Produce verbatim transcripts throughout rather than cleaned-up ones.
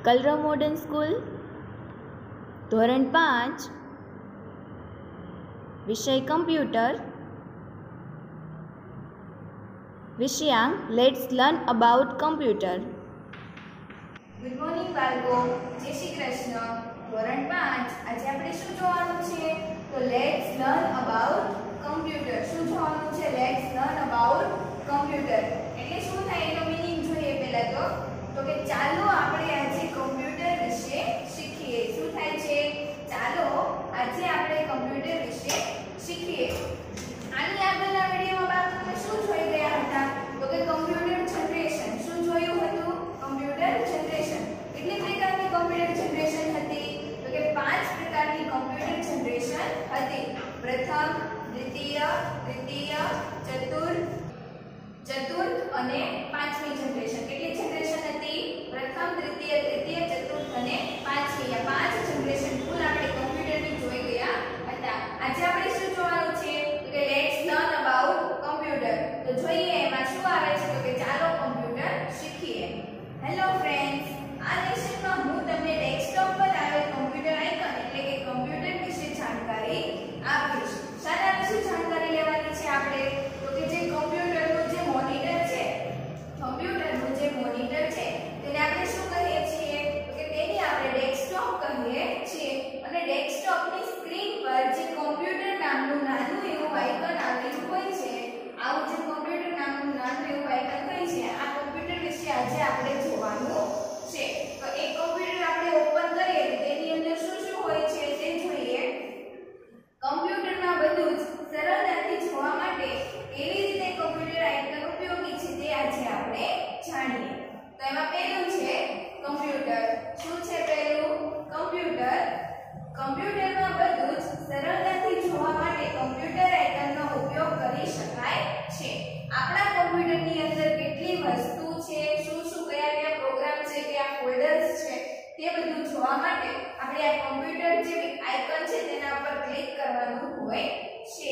કલરવ modern school ધોરણ પાંચ વિષય કમ્પ્યુટર વિષયાંક let's learn about computer. Good morning બાળકો, જય શ્રી કૃષ્ણ। ધોરણ પાંચ આજે આપણે શું જોવાનું છે? તો લેટ્સ લર્ન અબાઉટ કમ્પ્યુટર। શું જોવાનું છે? લેટ્સ લર્ન અબાઉટ કમ્પ્યુટર એટલે શું થાય એનો મીનિંગ જોઈએ પહેલા તો તો કે ચાલો આપણે આજે કમ્પ્યુટર વિશે શીખીએ। શું થાય છે? ચાલો આજે આપણે કમ્પ્યુટર વિશે શીખીએ। આની આગળના વિડિયોમાં બાળકો તમે શું જોઈ ગયા હતા? તો કે કમ્પ્યુટર જનરેશન। શું જોયું હતું? Computer generation. કેટલી પ્રકારની કમ્પ્યુટર જનરેશન હતી? તો કે પાંચ પ્રકારની કમ્પ્યુટર જનરેશન હતી। પ્રથમ, દ્વિતીય, તૃતીય, ચતુર્થ ચતુર્થ અને પાંચમી જનરેશન। કેટલી જનરેશન હતી? પ્રથમ, દ્વિતીય, તૃતીય, ચતુર્થ અને પાંચમી। આ પાંચ જનરેશન કુલ આપણે કમ્પ્યુટરની જોઈ ગયા હતા। આજે આપણે શું જોવાનું છે? તો કે લેટ્સ લર્ન અબાઉટ કમ્પ્યુટર। તો જોઈએ એમાં શું આવે છે? તો કે ચાલો કમ્પ્યુટર શીખીએ। હેલો ફ્રેન્ડ્સ, આ લેસનમાં હું તમને ડેસ્કટોપ પર આવેલ કમ્પ્યુટર આઇકન એટલે કે કમ્પ્યુટર વિશે જાણકારી આપીશ। શાના વિશે જાણકારી લેવાની છે આપણે? તો કે જે કમ્પ્યુટરનું જે મોનિટર છે, કમ્પ્યુટરનું જે મોનિટર છે તેને આપણે શું કહીએ છીએ? તો કે તેની આપણે ડેસ્કટોપ કહીએ છીએ। અને ડેસ્કટોપની સ્ક્રીન પર જે કમ્પ્યુટર નામનું નાનું એવું આઇકન આવેલું હોય છે, આવું જે કમ્પ્યુટર નામનું નાનું એવું આઇકન હોય છે, આ કમ્પ્યુટર વિશે આજે આપણે જોવાનું છે। તો એક કમ્પ્યુટર આપણે ઓપન કરીએ તો તેની અંદર શું શું હોય છે તે જોઈએ। કમ્પ્યુટરમાં બધું જ સરળતાથી જોવા માટે કેવી રીતે કમ્પ્યુટર આઇકન ઉપયોગી છે તે આજે આપણે જાણીએ। તો એમાં પહેલું છે કમ્પ્યુટર। શું છે પહેલું? કમ્પ્યુટર। કમ્પ્યુટરમાં બધું જ સરળતાથી જોવા માટે કમ્પ્યુટર આઇકનનો ઉપયોગ કરી શકાય છે। આપણા કમ્પ્યુટરની અંદર કેટલી વસ્તુ છે, શું શું કયા કયા પ્રોગ્રામ છે, કયા ફોલ્ડર્સ છે તે બધું જોવા માટે આપણે આ કમ્પ્યુટર જે આઇકન છે તેના પર ક્લિક કરવાનું હોય છે।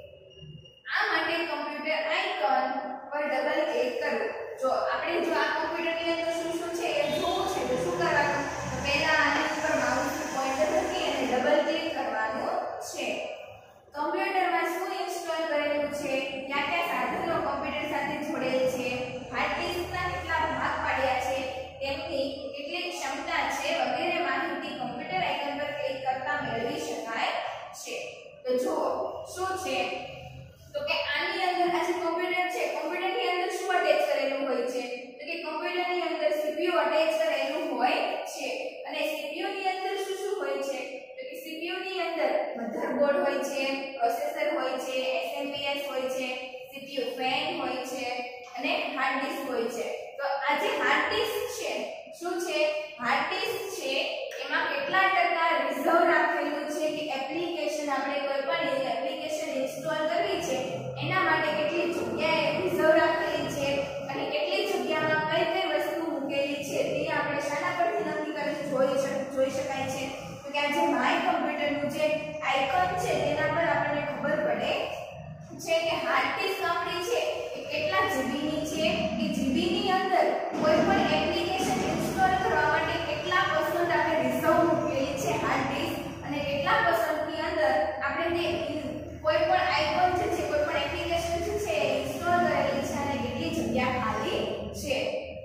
આ માટે કમ્પ્યુટર આઇકન પર ડબલ ક્લિક કરો। જો આપણે જો આ કમ્પ્યુટરની અંદર શું શું છે એ જોવું છે તો શું કરવાનું? તો પહેલા આની ઉપર માઉસનું પોઇન્ટર મૂકી અને ડબલ ક્લિક કરવાનું છે। કમ્પ્યુટરમાં શું ઇન્સ્ટોલ કરેલું છે, કયા કયા સાધનો કમ્પ્યુટર સાથે જોડેલ છે, હાર્ડ ડિસ્કના કેટલા ભાગ પાડ્યા છે, તેમની કેટલી ક્ષમતા છે વગેરે માહિતી કમ્પ્યુટર આઇકન પર ક્લિક કરતા મેળવી શકાય છે। તો જુઓ શું છે? તો કે આની અંદર આ જે કમ્પ્યુટર છે, કમ્પ્યુટરની અંદર શું અટેચ કરેલું હોય છે? તો કે કમ્પ્યુટરની અંદર સીપીયુ અટેચ કરેલું હોય છે। અને સીપીયુ ની અંદર શું શું હોય છે? તો કે સીપીયુ ની અંદર મધરબોર્ડ હોય છે, પ્રોસેસર હોય છે, એસએમપીએસ હોય છે, સીપીયુ ફેન હોય છે અને હાર્ડ ડિસ્ક હોય છે। તો આ જે હાર્ડ ડિસ્ક છે શું છે? હાર્ડ ડિસ્ક છે એમાં કેટલા ટકા રિઝર્વ રાખેલું છે કે એપ્લિકેશન આપણે કોઈ પણ એપ્લિકેશન ઇન્સ્ટોલ કરવી છે એના માટે કેટલી જગ્યાએ રિઝર્વ રાખેલી છે અને કેટલી જગ્યામાં કઈ કઈ વસ્તુ મૂકેલી છે તે આપણે શાના પરથી નક્કી કરી જોઈ જોઈ શકાય છે? તો કે આ જે માય કમ્પ્યુટરનું જે આઇકન છે તેના પર આપણને ખબર પડે છે કે હાર્ડ ડિસ્ક આપણી છે એ કેટલા જીબી ની છે, કે જીબી ની અંદર કોઈ પણ એપ્લિકેશન ઇન્સ્ટોલ કરવા માટે કેટલા પર્સન્ટ આપણે રિઝર્વ મૂકેલી છે હાર્ડ ડિસ્ક અને કેટલા પર્સન્ટ ની અંદર આપણે તે કોઈ પણ આઇકન જે છે, કોઈ પણ એપ્લિકેશન જે છે ઇન્સ્ટોલ કરેલી છે અને કેટલી જગ્યા ખાલી છે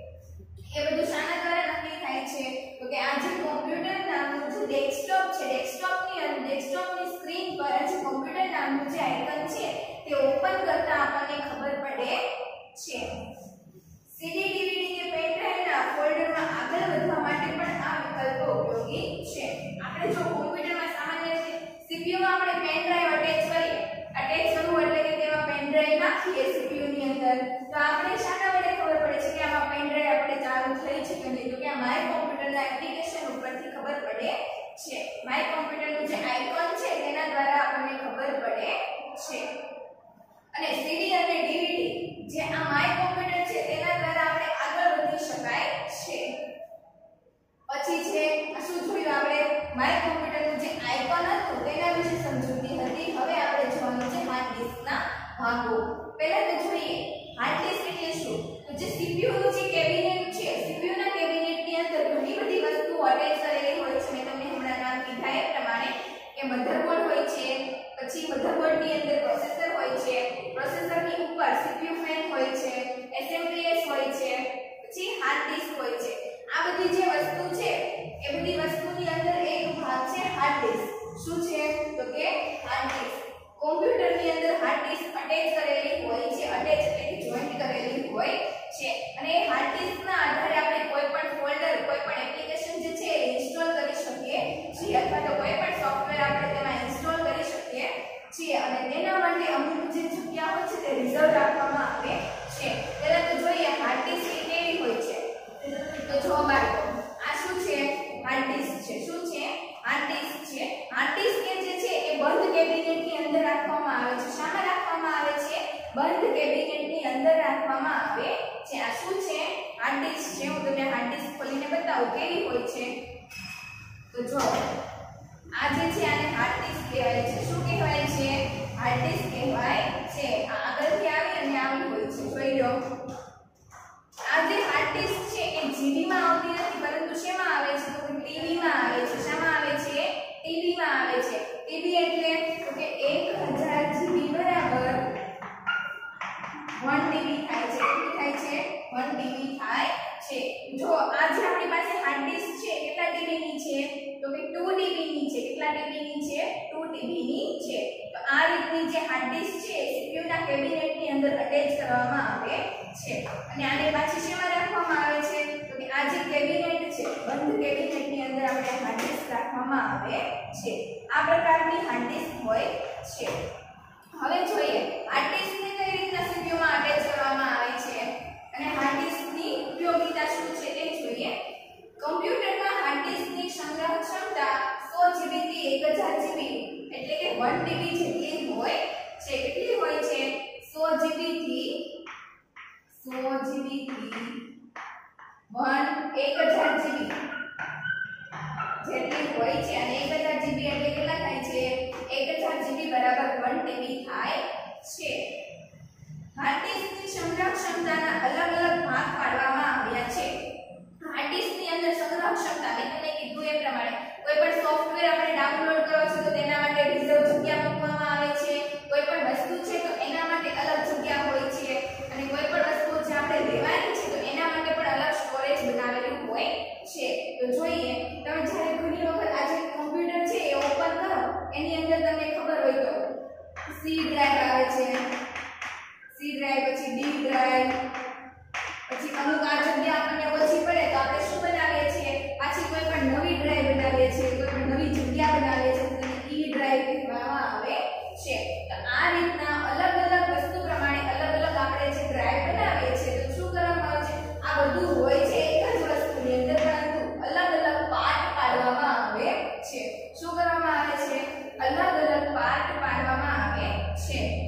એ બધું શાના દ્વારા નક્કી થાય છે? તો કે આ જે કમ્પ્યુટર નામનું જે ડેસ્કટોપ છે, ડેસ્કટોપની અંદર ડેસ્કટોપની સ્ક્રીન પર આ જે કમ્પ્યુટર નામનું જે આઇકન છે તે ઓપન કરતા આપણને ખબર પડે છે। સીડી, ડીવીડી કે પેન ડ્રાઈવના ફોલ્ડરમાં આગળ વધવા માટે પણ આ વિકલ્પો ઉપયોગી છે। આપણે જો કમ્પ્યુટરમાં સામાન્ય રીતે સીપીયુમાં આપણે પેન ડ્રાઈવ અટેચ કરીએ, અટેચ કરવું એટલે કે તેમાં પેન ડ્રાઈવ નાખીએ સીપીયુ ની અંદર, તો આપણે શાના વડે ખબર પડે છે કે આમાં પેન ડ્રાઈવ આપણે ચાલુ થઈ છે કે નહીં? તો કે આ માય કમ્પ્યુટરના એપ્લિકેશન ઉપરથી ખબર પડે છે। માય કમ્પ્યુટરનું જે આઇકન છે તેના દ્વારા આપણને ખબર પડે છે। અને સીડી અને ડીવીડી જે આ માય કમ્પ્યુટર છે તેના દ્વારા આપણે આગળ વધી શકાય છે। પછી છે આ શું જોયું આપણે? માય કમ્પ્યુટરનું જે આઇકન હતું તેના વિશે સમજૂતી હતી। હવે આપણે જોવાનું છે હાર્ડ ડિસ્કના ભાગો। પહેલા તો જોઈએ હાર્ડ ડિસ્ક એટલે શું? તો જે સીપીયુ નું જે કેબિનેટ છે, સીપીયુ ના કેબિનેટની અંદર ઘણી બધી વસ્તુ મધરબોર્ડ હોય છે, પછી મધરબોર્ડની અંદર પ્રોસેસર હોય છે, પ્રોસેસરની ઉપર સીપીયુ ફેન હોય છે, એસએમપીએસ હોય છે, પછી હાર્ડ ડિસ્ક હોય છે. આ બધી જે વસ્તુ છે એ બધી વસ્તુની અંદર એક ભાગ છે હાર્ડ ડિસ્ક. શું છે તો કે હાર્ડ ડિસ્ક. કોમ્પ્યુટરની અંદર હાર્ડ ડિસ્ક અટેચ કરેલી હોય છે, અટેચ એટલે કે જોઈન્ટ કરેલી હોય છે, અને એ હાર્ડ ડિસ્કના આધારે આપણે કોઈ પણ ફોલ્ડર, કોઈ પણ એપ્લિકેશન જે છે એ ઇન્સ્ટોલ કરી શકીએ છીએ, અથવા તો કોઈ પણ સોફ્ટવેર આપણે તેમાં ઇન્સ્ટોલ કરી શકીએ છીએ. અને તેના માટે અમુક જે જગ્યા હોય છે તે રિઝર્વ રાખવામાં આવે છે. પહેલા તો જોઈએ હાર્ડ ડિસ્ક કેવી હોય છે. તો જો બાળકો, આ શું છે? હાર્ડ ડિસ્ક છે. શું છે? હાર્ડ ડિસ્ક છે. હાર્ડ ડિસ્ક કે જે છે એ બંધ કેબિનેટની અંદર રાખવામાં આવે છે. શામાં રાખવામાં આવે છે? બંધ કેબિનેટની અંદર રાખવામાં આવે છે. આ શું છે? હાર્ડ ડિસ્ક છે. હું તમને હાર્ડ ડિસ્ક ખોલીને બતાવું કેવી હોય છે. તો જો આ જે છે આને હાર્ડ ડિસ્ક કહેવાય છે. શું કહેવાય છે? હાર્ડ ડિસ્ક કહેવાય છે. આ આગળથી આવી અને આવી હોય છે. જોઈ લો, આ જે હાર્ડ ડિસ્ક છે એ જીબી માં આવતી નથી, પરંતુ શેમાં આવે છે? તો ટીબી માં આવે છે. શામાં આવે છે? ટીબી માં આવે છે. ટીબી એટલે તો કે એક હજાર જીબી બરાબર એક ટીબી થાય છે. કેટલી થાય છે? એક ટીબી થાય છે. જો આ જે આપણી પાસે હાર્ડ ડિસ્ક છે કેટલા ટીબી ની છે? તો કે બે ટીબી ની છે. કેટલા ટીબી ની છે? બે ટીબી ની છે. તો આ રીતની જે હાર્ડ ડિસ્ક છે સીપીયુ ના કેબિનેટ ની અંદર અટેચ કરવામાં આવે છે. અને આને પાછી શેમાં રાખવામાં આવે છે? તો કે આ જે કેબિનેટ છે, બંધ કેબિનેટ ની અંદર આપણે હાર્ડ ડિસ્ક રાખવામાં આવે છે. આ પ્રકારની હાર્ડ ડિસ્ક હોય છે. હવે જોઈએ હાર્ડ ડિસ્ક ને કઈ રીતના સીપીયુ માં અટેચ કરવામાં આવે છે અને હાર્ડ ડિસ્ક ની ઉપયોગિતા શું છે તે જોઈએ. કમ્પ્યુટરમાં હાર્ડ ડિસ્ક ની સંગ્રહ ક્ષમતા સો જીબી થી એક હજાર જીબી એટલે કે એક ટીબી જેટલી હોય છે. કેટલી હોય છે? સો જીબી થી સો જીબી થી એક હજાર જીબી જેટલી હોય છે. અને એક હજાર જીબી એટલે કેટલા થાય છે? એક હજાર જીબી બરાબર એક ટીબી થાય છે. હાર્ડ ડિસ્કની સંગ્રહ ક્ષમતાના અલગ અલગ ભાગ પાડવામાં આવ્યા છે. હાર્ડ ડિસ્કની અંદર સંગ્રહ ક્ષમતા મેં તમને કીધું એ પ્રમાણે કોઈ પણ સોફ્ટવેર આપણે ડાઉનલોડ કરો છો તો તેના માટે રિઝર્વ જગ્યા મૂકવામાં આવે છે. કોઈ પણ વસ્તુ છે તો એના માટે અલગ જગ્યા હોય છે, અને કોઈ પણ વસ્તુ જે આપણે લેવાની છે તો એના માટે પણ અલગ સ્ટોરેજ બનાવેલું હોય છે. તો જોઈએ, તમે જ્યારે ઘણી વખત આ જે કમ્પ્યુટર છે એ ઓપન કરો, એની અંદર તમને ખબર હોય તો સી ડ્રાઈવ આવે છે, સી ડ્રાઈવ, પછી ડી ડ્રાઈવ, પછી અમુક આ જગ્યા આપણને ઓછી પડે તો આપણે શું બનાવીએ છીએ? પાછી કોઈ પણ નવી ડ્રાઈવ બનાવીએ છીએ, કોઈ પણ નવી જગ્યા બનાવીએ છીએ, તેને ઈ ડ્રાઈવ કહેવામાં આવે છે. તો આ રીતના અલગ અલગ વસ્તુ પ્રમાણે અલગ અલગ આપણે જે ડ્રાઈવ બનાવીએ છીએ તો શું કરવામાં આવે છે? આ બધું હોય છે એક જ વસ્તુની અંદર, પરંતુ અલગ અલગ પાર્ટ પાડવામાં આવે છે. શું કરવામાં આવે છે? અલગ અલગ પાર્ટ પાડવામાં આવે છે.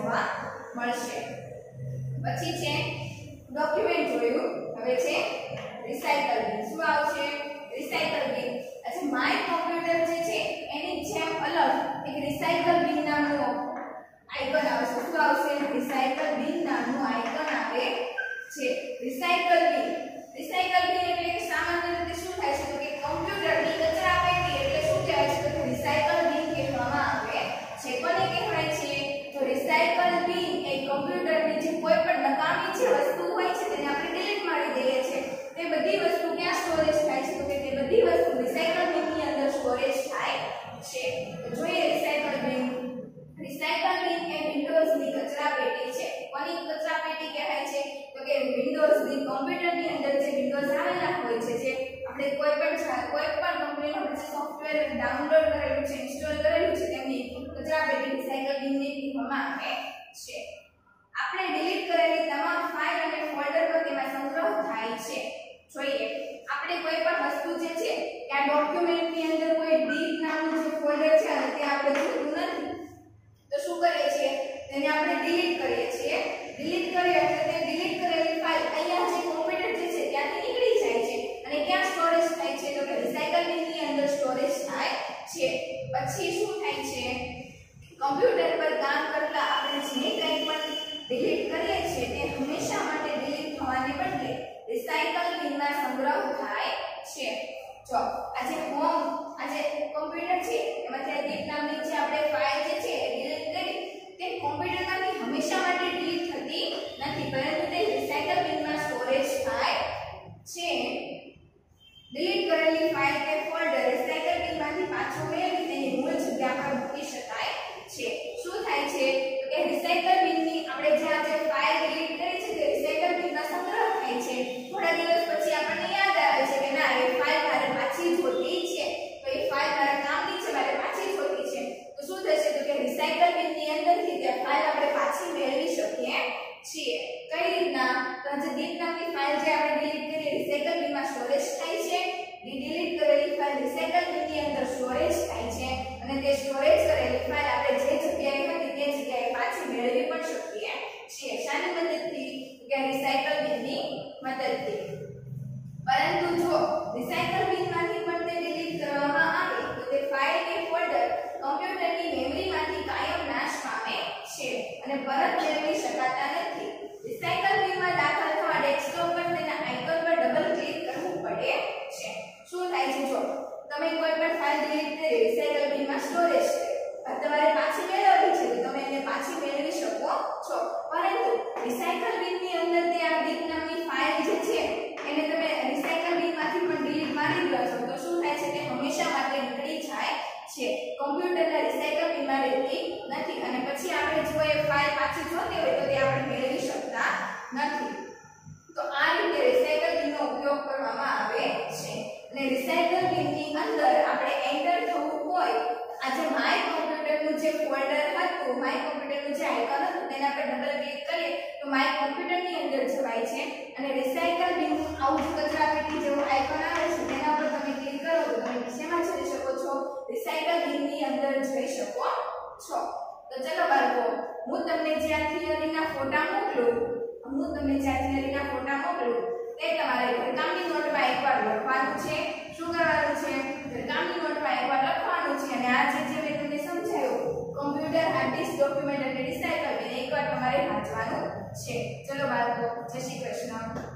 જોવા મળશે. પછી છે ડોક્યુમેન્ટ જોયું, હવે છે રિસાયકલ બિન. શું આવશે? રિસાયકલ બિન. अच्छा માય કોમ્પ્યુટર જે છે એની જેમ અલગ એક રિસાયકલ બિન નામનું આઇકન આવશે. શું આવશે? રિસાયકલ બિન નામનું આઇકન આવે છે. રિસાયકલ બિન રિસાયકલ બિન એટલે કે સામાન્ય રીતે શું થાય છે તો કે કોમ્પ્યુટરની કચરા પેટી એટલે શું કહેવાય છે તો કે રિસાયકલ બિન કહેવામાં આવે છે. કોને કહેવાય છે? તો રિસાયકલ બિન એ કોમ્પ્યુટરની જે કોઈ પણ નકામી જે વસ્તુ હોય છે તેને આપણે ડિલીટ મારી દઈએ છીએ. તે બધી વસ્તુ ક્યાં સ્ટોરેજ થાય છે તો કે તે બધી વસ્તુ રિસાયકલ બિનની અંદર સ્ટોરેજ થાય છે. તો જોઈએ રિસાયકલ બિન. રિસાયકલ બિન એ વિન્ડોઝની કચરા પેટી છે. કોની કચરા પેટી કહેવાય છે તો કે વિન્ડોઝની કોમ્પ્યુટરની અંદર જે વિન્ડોઝ આવેલા હોય છે, જે આપણે કોઈ પણ કોઈ પણ કંપનીનું જે સોફ્ટવેર ડાઉનલોડ કરેલું છે, ઇન્સ્ટોલ કરેલું છે તેમની કચરા પેટી રિસાયકલ બિનને કહેવામાં આવે છે. આપણે ડિલીટ કરેલી તમામ ફાઇલ અને ફોલ્ડરો તેમાં સંગ્રહ થાય છે. જોઈએ આપણે કોઈ પણ વસ્તુ જે છે કે આ ડોક્યુમેન્ટની અંદર કોઈ ડીપ નામનું જે ફોલ્ડર છે અને તે આપણે જોતું નથી તો શું કરીએ છીએ તેને આપણે ડિલીટ કરીએ છીએ. ડિલીટ કરીએ એટલે તે ડિલીટ કરેલી ફાઇલ અહીંયા જે કોમ્પ્યુટર જે છે ત્યાંથી નીકળી જાય છે અને ક્યાં સ્ટોરેજ થાય છે તો કે રિસાયકલ બિનની અંદર સ્ટોરેજ થાય છે. પછી શું થાય છે કમ્પ્યુટર પર કામ કરતા આપણે જે કંઈ પણ ડિલીટ કરીએ છીએ તે હંમેશા માટે ડિલીટ થવાને બદલે રિસાયકલ બિનમાં સંગ્રહ થાય છે. જો આજે હોમ આજે કોમ્પ્યુટર છે એમાંથી આ દીપ નામની જે આપણે ફાઇલ જે છે એ ડિલીટ કરી તે કોમ્પ્યુટરમાંથી હંમેશા માટે ડિલીટ થતી નથી, પરંતુ તે રિસાયકલ બિનમાં સ્ટોરેજ થાય છે. ડિલીટ કરેલી ફાઇલ કે ફોલ્ડર રિસાયકલ બિનમાંથી પાછું મેળવી તેની મૂળ જગ્યા પર મૂકી શકાય છે. શું થાય છે તો કે રિસાયકલ બિનની આપણે જે આ જે ફાઇલ ડિલીટ કરી છે તે રિસાયકલ બિનમાં સંગ્રહ થાય છે. થોડા દિવસ પછી આપણને યાદ આવે છે કે ના એ ફાઇલ મારે પાછી જોતી છે, તો એ ફાઇલ મારા કામની છે, મારે પાછી જોતી છે. તો શું થશે તો કે રિસાયકલ બિનની અંદરથી તે ફાઇલ આપણે પાછી મેળવી શકીએ છીએ. કઈ રીતના? તો જે દીપ નામની ફાઇલ જે આપણે ડિલીટ કરી રિસાયકલ બિનમાં સ્ટોરેજ થાય છે, ડિલીટ કરેલી ફાઇલ રિસાયકલ બિનની અંદર સ્ટોરેજ થાય છે અને તે સ્ટોરેજ કરેલી ફાઇલ આપણે જે જગ્યાએ હતી તે જગ્યાએ પાછી મેળવી પણ શકીએ છીએ. શાની મદદથી? કે રિસાયકલ બિનની મદદથી. પરંતુ જો રિસાયકલ બિનમાંથી પણ તે ડિલીટ કરવામાં આવે તો તે ફાઇલ કે ફોલ્ડર કમ્પ્યુટરની મેમરીમાંથી કાયમ નાશ પામે છે અને પરત મેળવી શકાતા નથી. રિસાયકલ બિનમાં દાખલ થવા ડેસ્કટોપ પર તેના આઇકન પર ડબલ ક્લિક કરવું પડે છે. શું થાય છે? જો તમે કોઈ પણ ફાઇલ ડિલીટ કરી રિસાયકલ બિનમાં સ્ટોરેજ કરી તમારે પાછી મેળવવી છે તો તમે એને પાછી મેળવી શકો છો, પરંતુ રિસાયકલ બિનની અંદર તે આ દીપ નામની ફાઇલ જે છે એને તમે રિસાયકલ બિનમાંથી પણ ડિલીટ મારી દો છો તો શું થાય છે તે હંમેશા માટે નીકળી જાય છે, કોમ્પ્યુટરના રિસાયકલ બિનમાં રહેતી નથી અને પછી આપણે જો એ ફાઇલ પાછી જોતી હોય તો તે આપણે મેળવી શકતા નથી. તો આ રીતે રિસાયકલ બિનનો ઉપયોગ કરવામાં આવે છે. અને રિસાયકલ બિનની અંદર આપણે એન્ટર થવું હોય આજે માય કોમ્પ્યુટરનું જે ફોલ્ડર હતું, માય કોમ્પ્યુટરનું જે આઇકન હતું તેના પર ડબલ ક્લિક કરીએ તો માય કોમ્પ્યુટરની અંદર જવાય છે અને રિસાયકલ બિનનું આઉટ કચરા પેટી જેવું આઇકન આવે છે તેના પર તમે ક્લિક કરો તો તમે શેમાં જઈ શકો છો? રિસાયકલ બિનની અંદર જઈ શકો છો. તો ચલો બાળકો, હું તમને જે આ થિયરીના ફોટા મોકલું હું તમને જે આ થિયરીના ફોટા મોકલું તે તમારે ઘરકામની નોટમાં એકવાર લખવાનું છે. શું કરવાનું છે? ઘરકામની નોટમાં એકવાર લખવાનું છે અને આ જે જે મેં તમને સમજાવ્યું કોમ્પ્યુટર હાર્ડ ડિસ્ક ડોક્યુમેન્ટ અને રિસાયકલ બિન એકવાર તમારે વાંચવાનું છે. ચલો બાળકો, જય શ્રી કૃષ્ણ.